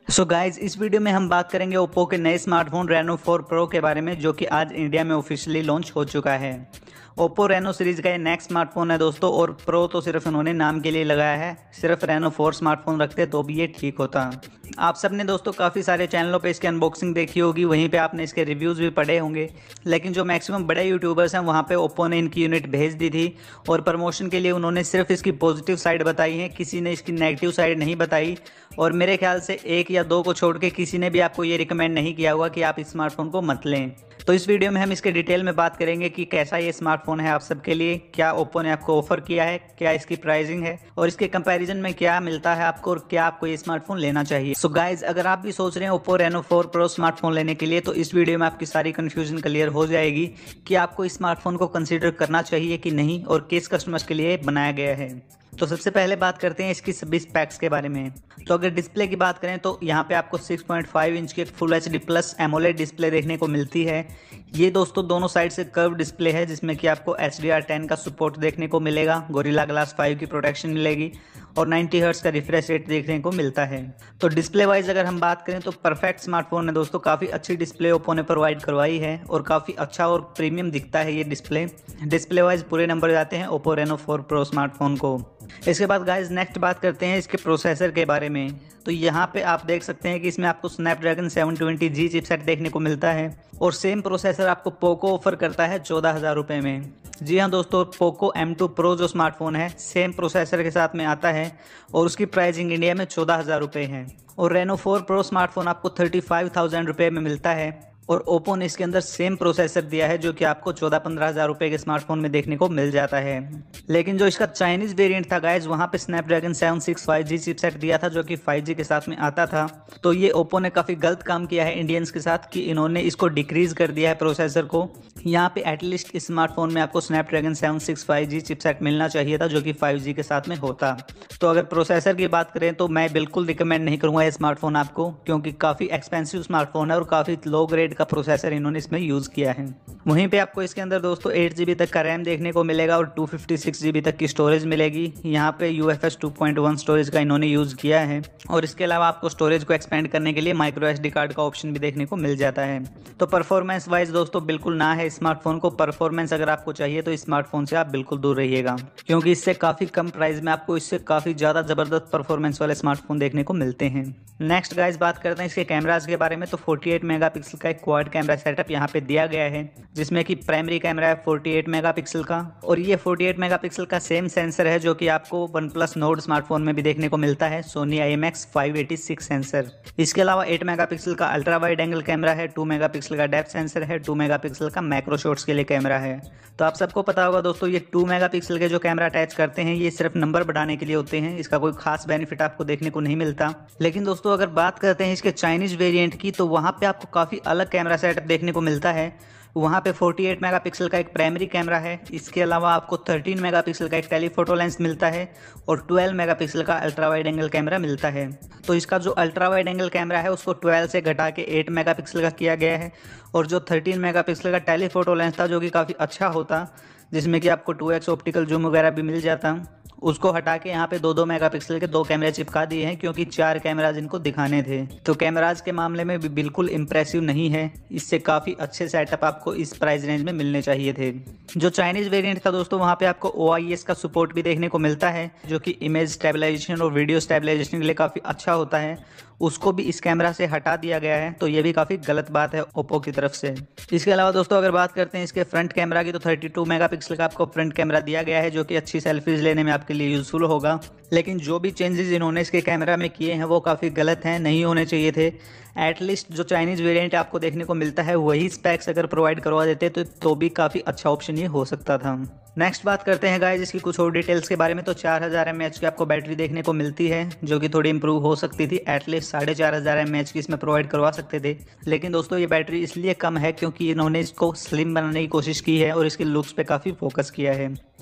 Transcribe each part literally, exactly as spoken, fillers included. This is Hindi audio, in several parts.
सो गाइज इस वीडियो में हम बात करेंगे ओप्पो के नए स्मार्टफोन रेनो फोर प्रो के बारे में, जो कि आज इंडिया में ऑफिशियली लॉन्च हो चुका है। ओप्पो रेनो सीरीज का ये नेक्स्ट स्मार्टफोन है दोस्तों, और प्रो तो सिर्फ उन्होंने नाम के लिए लगाया है। सिर्फ रेनो फोर स्मार्टफोन रखते तो भी ये ठीक होता। आप सबने दोस्तों काफ़ी सारे चैनलों पे इसकी अनबॉक्सिंग देखी होगी, वहीं पे आपने इसके रिव्यूज़ भी पढ़े होंगे। लेकिन जो मैक्सिमम बड़े यूट्यूबर्स हैं वहाँ पे ओप्पो ने इनकी यूनिट भेज दी थी, और प्रमोशन के लिए उन्होंने सिर्फ इसकी पॉजिटिव साइड बताई है, किसी ने इसकी नेगेटिव साइड नहीं बताई। और मेरे ख्याल से एक या दो को छोड़ के किसी ने भी आपको ये रिकमेंड नहीं किया होगा कि आप इस स्मार्टफोन को मत लें। तो इस वीडियो में हम इसके डिटेल में बात करेंगे कि कैसा ये स्मार्टफोन है आप सबके लिए, क्या ओप्पो ने आपको ऑफर किया है, क्या इसकी प्राइसिंग है, और इसके कंपैरिजन में क्या मिलता है आपको, और क्या आपको ये स्मार्टफोन लेना चाहिए। सो गाइज, अगर आप भी सोच रहे हैं Oppo Reno four Pro smartphone लेने के लिए, तो इस वीडियो में आपकी सारी कंफ्यूजन क्लियर हो जाएगी कि आपको इस स्मार्टफोन को कंसिडर करना चाहिए कि नहीं, और किस कस्टमर्स के लिए बनाया गया है। तो सबसे पहले बात करते हैं इसकी सभी स्पेक्स के बारे में। तो अगर डिस्प्ले की बात करें तो यहाँ पे आपको सिक्स पॉइंट फाइव इंच की एक full H D plus AMOLED display देखने को मिलती है। ये दोस्तों दोनों साइड से कर्व डिस्प्ले है, जिसमें कि आपको एच डी आर टेन का सपोर्ट देखने को मिलेगा, गोरिल्ला ग्लास फाइव की प्रोटेक्शन मिलेगी, और नाइंटी हर्ट्ज का रिफ्रेश रेट देखने को मिलता है। तो डिस्प्ले वाइज अगर हम बात करें तो परफेक्ट स्मार्टफोन है दोस्तों। काफ़ी अच्छी डिस्प्ले ओप्पो ने प्रोवाइड करवाई है, और काफ़ी अच्छा और प्रीमियम दिखता है ये डिस्प्ले। डिस्प्ले वाइज पूरे नंबर जाते हैं Oppo Reno four Pro smartphone को। इसके बाद गाइज नेक्स्ट बात करते हैं इसके प्रोसेसर के बारे में। तो यहाँ पे आप देख सकते हैं कि इसमें आपको Snapdragon seven twenty G chipset देखने को मिलता है, और सेम प्रोसेसर आपको पोको ऑफर करता है चौदह हज़ार रुपये में। जी हाँ दोस्तों, पोको एम टू प्रो जो स्मार्टफोन है सेम प्रोसेसर के साथ में आता है, और उसकी प्राइसिंग इंडिया में चौदह हज़ार रुपये है। और रेनो फोर प्रो स्मार्टफोन आपको थर्टी फाइव थाउजेंड रुपये में मिलता है, और ओप्पो ने इसके अंदर सेम प्रोसेसर दिया है, जो कि आपको चौदह पंद्रह हज़ार रुपये के स्मार्टफोन में देखने को मिल जाता है। लेकिन जो इसका चाइनीज़ वेरिएंट था गाइज, वहाँ पे Snapdragon seven six five G chipset दिया था, जो कि फाइव जी के साथ में आता था। तो ये ओप्पो ने काफ़ी गलत काम किया है इंडियंस के साथ, कि इन्होंने इसको डिक्रीज़ कर दिया है प्रोसेसर को। यहाँ पे एटलीस्ट इस स्मार्टफोन में आपको Snapdragon seven six five G chipset मिलना चाहिए था, जो कि फाइव जी के साथ में होता। तो अगर प्रोसेसर की बात करें तो मैं बिल्कुल रिकमेंड नहीं करूँगा ये स्मार्टफोन आपको, क्योंकि काफ़ी एक्सपेंसिव स्मार्टफोन है, और काफ़ी लो ग्रेड का प्रोसेसर इन्होंने इसमें यूज़ किया है। वहीं पे आपको इसके अंदर दोस्तों एट जी बी तक का रैम देखने को मिलेगा, और two fifty six G B तक की स्टोरेज मिलेगी। यहाँ पे U F S two point one storage का इन्होंने यूज़ किया है, और इसके अलावा आपको स्टोरेज को एक्सपेंड करने के लिए माइक्रो एस डी कार्ड का ऑप्शन भी देखने को मिल जाता है। तो परफॉर्मेंस वाइज दोस्तों बिल्कुल ना है स्मार्टफोन को। परफॉर्मेंस अगर आपको चाहिए तो स्मार्टफोन से आप बिल्कुल दूर रहिएगा, क्योंकि इससे काफ़ी कम प्राइस में आपको इससे काफ़ी ज़्यादा ज़बरदस्त परफॉर्मेंस वाले स्मार्टफोन देखने को मिलते हैं। नेक्स्ट गाइज बात करते हैं इसके कैमराज के बारे में। तो फोर्टी एट मेगापिक्सल का एक क्वाड कैमरा सेटअप यहाँ पे दिया गया है, जिसमें कि प्राइमरी कैमरा है फोर्टी एट मेगापिक्सल का, और ये फोर्टी एट मेगापिक्सल का सेम सेंसर है जो कि आपको वन प्लस नोड स्मार्टफोन में भी देखने को मिलता है, Sony I M X five eighty six sensor. इसके अलावा एट मेगापिक्सल का अल्ट्रा वाइड एंगल कैमरा है, टू मेगापिक्सल का डेप्थ सेंसर है, टू मेगापिक्सल का मैक्रो शॉट्स के लिए कैमरा है। तो आप सबको पता होगा दोस्तों, ये टू मेगापिक्सल के जो कैमरा अटैच करते हैं ये सिर्फ नंबर बढ़ाने के लिए होते हैं, इसका कोई खास बेनिफिट आपको देखने को नहीं मिलता। लेकिन दोस्तों अगर बात करते हैं इसके चाइनीज़ वेरिएंट की, तो वहाँ पे आपको काफ़ी अलग कैमरा सेटअप देखने को मिलता है। वहाँ पे फोर्टी एट मेगापिक्सल का एक प्राइमरी कैमरा है, इसके अलावा आपको थर्टीन मेगापिक्सल का एक टेलीफोटो लेंस मिलता है, और ट्वेल्व मेगापिक्सल का अल्ट्रा वाइड एंगल कैमरा मिलता है। तो इसका जो अल्ट्रा वाइड एंगल कैमरा है उसको ट्वेल्व से घटा के एट मेगापिक्सल का किया गया है, और जो थर्टीन मेगापिक्सल का टेलीफोटो लेंस था, जो कि काफ़ी अच्छा होता, जिसमें कि आपको टू एक्स ऑप्टिकल जूम वगैरह भी मिल जाता, उसको हटा के यहाँ पे दो दो मेगापिक्सल के दो कैमरे चिपका दिए हैं, क्योंकि चार कैमराज इनको दिखाने थे। तो कैमराज के मामले में भी बिल्कुल इंप्रेसिव नहीं है, इससे काफ़ी अच्छे सेटअप आपको इस प्राइस रेंज में मिलने चाहिए थे। जो चाइनीज़ वेरिएंट था दोस्तों, वहाँ पे आपको ओ आई एस का सपोर्ट भी देखने को मिलता है, जो कि इमेज स्टेबलाइजेशन और वीडियो स्टेबलाइजेशन के लिए काफ़ी अच्छा होता है। उसको भी इस कैमरा से हटा दिया गया है, तो ये भी काफ़ी गलत बात है ओप्पो की तरफ से। इसके अलावा दोस्तों अगर बात करते हैं इसके फ्रंट कैमरा की, तो थर्टी टू मेगापिक्सल का आपको फ्रंट कैमरा दिया गया है, जो कि अच्छी सेल्फीज लेने में आपके लिए यूजफुल होगा। लेकिन जो भी चेंजेस इन्होंने इसके कैमरा में किए हैं वो काफ़ी गलत हैं, नहीं होने चाहिए थे। एटलीस्ट जो चाइनीज़ वेरिएंट आपको देखने को मिलता है वही स्पेक्स अगर प्रोवाइड करवा देते तो तो भी काफ़ी अच्छा ऑप्शन ये हो सकता था। नेक्स्ट बात करते हैं गाइस इसकी कुछ और डिटेल्स के बारे में। तो चार हज़ार एम एच की आपको बैटरी देखने को मिलती है, जो कि थोड़ी इंप्रूव हो सकती थी। एटलीस्ट साढ़े चार हज़ार एम एच की इसमें प्रोवाइड करवा सकते थे, लेकिन दोस्तों ये बैटरी इसलिए कम है क्योंकि इन्होंने इसको स्लिम बनाने की कोशिश की है और इसके लुक्स पे काफ़ी फोकस किया है।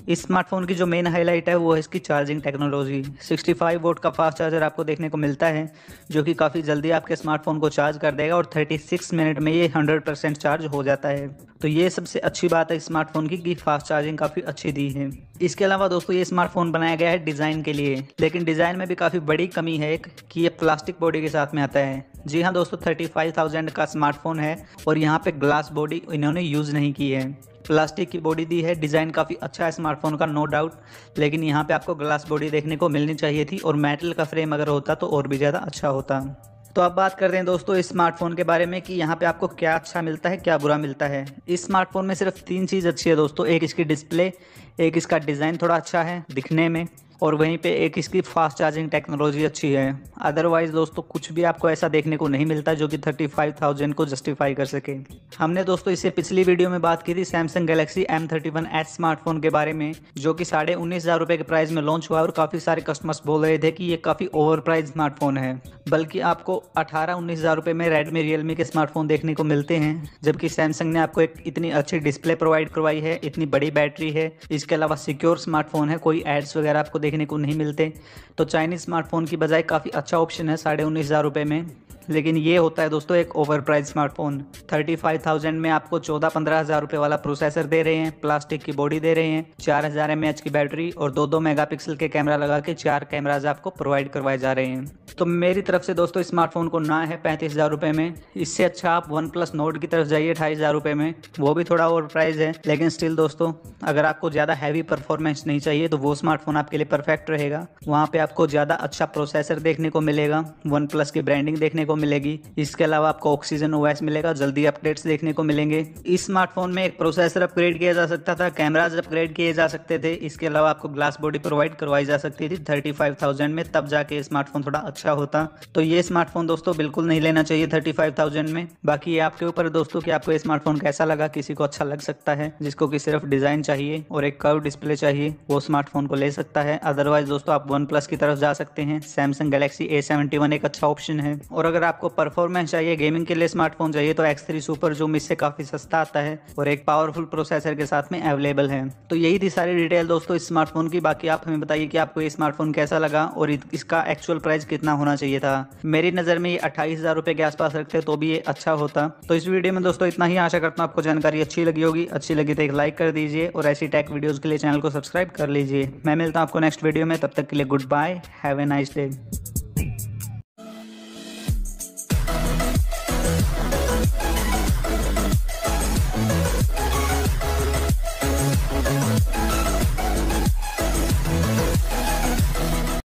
इस स्मार्टफोन की जो मेन हाईलाइट है वो है इसकी charging technology. Sixty five volt का फास्ट चार्जर आपको देखने को मिलता है, जो कि काफ़ी जल्दी आपके स्मार्टफोन को चार्ज कर देगा और थर्टी सिक्स मिनट में ये हंड्रेड परसेंट चार्ज हो जाता है। तो ये सबसे अच्छी बात है इस स्मार्टफोन की कि फास्ट चार्जिंग काफ़ी अच्छी दी है। इसके अलावा दोस्तों ये स्मार्टफोन बनाया गया है डिज़ाइन के लिए, लेकिन डिज़ाइन में भी काफ़ी बड़ी कमी है एक कि ये प्लास्टिक बॉडी के साथ में आता है। जी हाँ दोस्तों, थर्टी फाइव थाउजेंड का स्मार्टफोन है और यहाँ पे ग्लास बॉडी इन्होंने यूज़ नहीं की है, प्लास्टिक की बॉडी दी है। डिज़ाइन काफ़ी अच्छा है स्मार्टफोन का, नो डाउट, लेकिन यहाँ पे आपको ग्लास बॉडी देखने को मिलनी चाहिए थी और मेटल का फ्रेम अगर होता तो और भी ज़्यादा अच्छा होता। तो अब बात करते हैं दोस्तों इस स्मार्टफोन के बारे में कि यहाँ पे आपको क्या अच्छा मिलता है, क्या बुरा मिलता है। इस स्मार्टफोन में सिर्फ तीन चीज़ अच्छी है दोस्तों, एक इसकी डिस्प्ले, एक इसका डिज़ाइन थोड़ा अच्छा है दिखने में, और वहीं पे एक इसकी फास्ट चार्जिंग टेक्नोलॉजी अच्छी है। अदरवाइज दोस्तों कुछ भी आपको ऐसा देखने को नहीं मिलता जो कि थर्टी फाइव थाउजेंड को जस्टिफाई कर सके। हमने दोस्तों इससे पिछली वीडियो में बात की थी Samsung Galaxy M thirty one S smartphone के बारे में, जो कि साढ़े उन्नीस हज़ार रुपये के प्राइस में लॉन्च हुआ और काफ़ी सारे कस्टमर्स बोल रहे थे कि ये काफ़ी ओवर प्राइस स्मार्टफोन है, बल्कि आपको अठारह उन्नीस हज़ार रुपये में रेडमी रियलमी के स्मार्टफोन देखने को मिलते हैं, जबकि सैमसंग ने आपको एक इतनी अच्छी डिस्प्ले प्रोवाइड करवाई है, इतनी बड़ी बैटरी है, इसके अलावा सिक्योर स्मार्टफोन है, कोई एड्स वगैरह आपको देखने को नहीं मिलते। तो चाइनीज स्मार्टफोन की बजाय काफ़ी अच्छा ऑप्शन है साढ़े उन्नीस हज़ार रुपये में, लेकिन ये होता है दोस्तों एक over price smartphone. Thirty five thousand में आपको चौदह पंद्रह हज़ार रुपये वाला प्रोसेसर दे रहे हैं, प्लास्टिक की बॉडी दे रहे हैं, चार हज़ार एम एच की बैटरी और दो दो मेगापिक्सल के कैमरा लगा के चार कैमराज आपको प्रोवाइड करवाए जा रहे हैं। तो मेरी तरफ से दोस्तों स्मार्टफोन को ना है पैंतीस हज़ार रुपये में। इससे अच्छा आप वन प्लस नोट की तरफ जाइए अट्ठाईस हज़ार रुपये में, वो भी थोड़ा ओवर प्राइस है, लेकिन स्टिल दोस्तों अगर आपको ज़्यादा हैवी परफॉर्मेंस नहीं चाहिए तो वो स्मार्टफोन आपके लिए परफेक्ट रहेगा। वहाँ पे आपको ज़्यादा अच्छा प्रोसेसर देखने को मिलेगा, वन प्लस की ब्रांडिंग देखने को मिलेगी, इसके अलावा आपको ऑक्सीजन ओएस मिलेगा, जल्दी अपडेट्स देखने को मिलेंगे। इस स्मार्टफोन में एक प्रोसेसर अपग्रेड किया जा सकता था, कैमराज अपग्रेड किए जा सकते थे, इसके अलावा आपको ग्लास बॉडी प्रोवाइड करवाई जा सकती थी थर्टी फाइव थाउजेंड में, तब जाके स्मार्टफोन थोड़ा अच्छा होता। तो ये स्मार्टफोन दोस्तों बिल्कुल नहीं लेना चाहिए थर्टी फाइव थाउजेंड में। बाकी ये आपके ऊपर दोस्तों कि आपको ये स्मार्टफोन कैसा लगा, किसी को अच्छा लग सकता है, जिसको कि सिर्फ डिजाइन चाहिए और एक कर्व डिस्प्ले चाहिए वो स्मार्टफोन को ले सकता है। अदरवाइज दोस्तों आप वन प्लस की तरफ जा सकते हैं, Samsung Galaxy A seventy one एक अच्छा ऑप्शन है। और अगर आपको परफॉर्मेंस चाहिए, गेमिंग के लिए स्मार्टफोन चाहिए, तो एक्स थ्री सुपर जो इससे काफी सस्ता आता है और एक पावरफुल प्रोसेसर के साथ में अवेलेबल है। तो यही थी सारी डिटेल दोस्तों इस स्मार्टफोन की। बाकी आप हमें बताइए कि आपको ये स्मार्टफोन कैसा लगा और इसका एक्चुअल प्राइस कितना होना चाहिए था। मेरी नज़र में ये अट्ठाईस हज़ार रुपये के आसपास रखते तो भी ये अच्छा होता। तो इस वीडियो में दोस्तों इतना ही, आशा करता हूँ आपको जानकारी अच्छी लगी होगी। अच्छी लगी तो एक लाइक कर दीजिए और ऐसी टेक वीडियोज़ के लिए चैनल को सब्सक्राइब कर लीजिए। मैं मिलता हूँ आपको नेक्स्ट वीडियो में, तब तक के लिए goodbye, have a nice day.